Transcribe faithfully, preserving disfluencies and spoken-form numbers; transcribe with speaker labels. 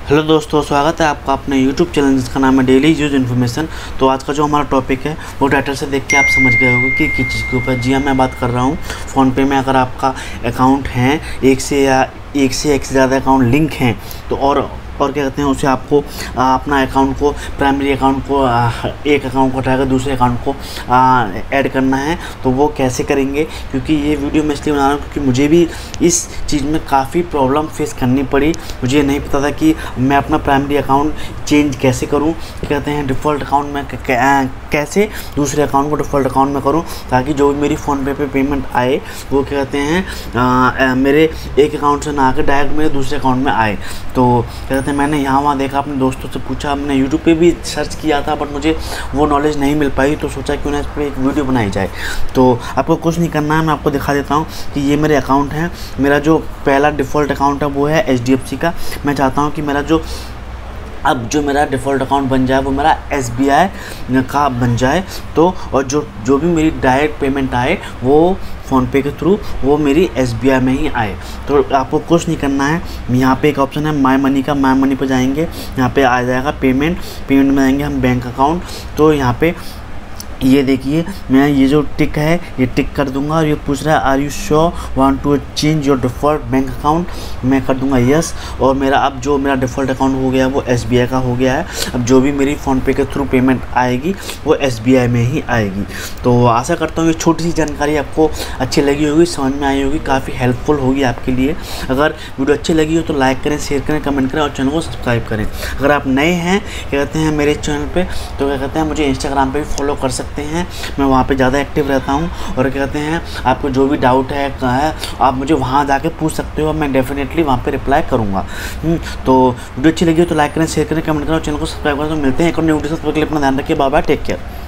Speaker 1: Hello दोस्तों, स्वागत है आपका अपने यूट्यूब चैनल जिसका नाम है डेली यूज इन्फॉर्मेशन। तो आज का जो हमारा टॉपिक है वो टाइटल से देख के आप समझ गए होंगे कि किस चीज़ के ऊपर। जी हाँ, मैं बात कर रहा हूँ फ़ोनपे में अगर आपका अकाउंट है एक से या एक से एक से ज़्यादा अकाउंट लिंक हैं तो और और क्या कहते हैं उसे आपको आ, अपना अकाउंट को प्राइमरी अकाउंट को आ, एक अकाउंट को हटाकर दूसरे अकाउंट को ऐड करना है तो वो कैसे करेंगे। क्योंकि ये वीडियो मैं इसलिए बना रहा हूँ क्योंकि मुझे भी इस चीज़ में काफ़ी प्रॉब्लम फेस करनी पड़ी। मुझे नहीं पता था कि मैं अपना प्राइमरी अकाउंट चेंज कैसे करूँ, कहते हैं डिफ़ॉल्ट अकाउंट में कैसे दूसरे अकाउंट को डिफ़ॉल्ट अकाउंट में करूँ ताकि जो भी मेरी फ़ोनपे पे पेमेंट आए वो क्या कहते हैं आ, मेरे एक अकाउंट से ना आकर डायरेक्ट मेरे दूसरे अकाउंट में आए। तो क्या कहते हैं मैंने यहाँ वहाँ देखा, अपने दोस्तों से पूछा, मैंने यूट्यूब पे भी सर्च किया था बट मुझे वो नॉलेज नहीं मिल पाई। तो सोचा क्यों ना इस पर एक वीडियो बनाई जाए। तो आपको कुछ नहीं करना है, मैं आपको दिखा देता हूँ कि ये मेरे अकाउंट हैं। मेरा जो पहला डिफ़ॉल्ट अकाउंट है वो है एच डी एफ सी का। मैं चाहता हूँ कि मेरा जो अब जो मेरा डिफ़ॉल्ट अकाउंट बन जाए वो मेरा एस बी आई का बन जाए। तो और जो जो भी मेरी डायरेक्ट पेमेंट आए वो फ़ोनपे के थ्रू वो मेरी एस बी आई में ही आए। तो आपको कुछ नहीं करना है। यहाँ पे एक ऑप्शन है माय मनी का, माय मनी पर जाएंगे, यहाँ पे आ जाएगा पेमेंट। पेमेंट में जाएंगे हम बैंक अकाउंट। तो यहाँ पे ये देखिए मैं ये जो टिक है ये टिक कर दूंगा और ये पूछ रहा है are you sure want to change your default bank account. मैं कर दूंगा यस। और मेरा अब जो मेरा डिफ़ॉल्ट अकाउंट हो गया वो एस बी आई का हो गया है। अब जो भी मेरी फ़ोनपे के थ्रू पेमेंट आएगी वो एस बी आई में ही आएगी। तो आशा करता हूँ ये छोटी सी जानकारी आपको अच्छी लगी होगी, समझ में आई होगी, काफ़ी हेल्पफुल होगी आपके लिए। अगर वीडियो अच्छी लगी हो तो लाइक करें, शेयर करें, कमेंट करें और चैनल को सब्सक्राइब करें। अगर आप नए हैं क्या कहते हैं मेरे चैनल पर तो क्या कहते हैं मुझे इंस्टाग्राम पर भी फॉलो कर सकते हैं। मैं वहाँ पे ज़्यादा एक्टिव रहता हूँ और कहते हैं आपको जो भी डाउट है है आप मुझे वहाँ जाके पूछ सकते हो, मैं डेफिनेटली वहाँ पे रिप्लाई करूँगा। तो वीडियो अच्छी लगी हो तो लाइक करें, शेयर करें, कमेंट करें और चैनल को सब्सक्राइब करें। तो मिलते हैं एक और न्यू वीडियो से, तब तक के लिए अपना ध्यान रखिए। Bye bye, take care.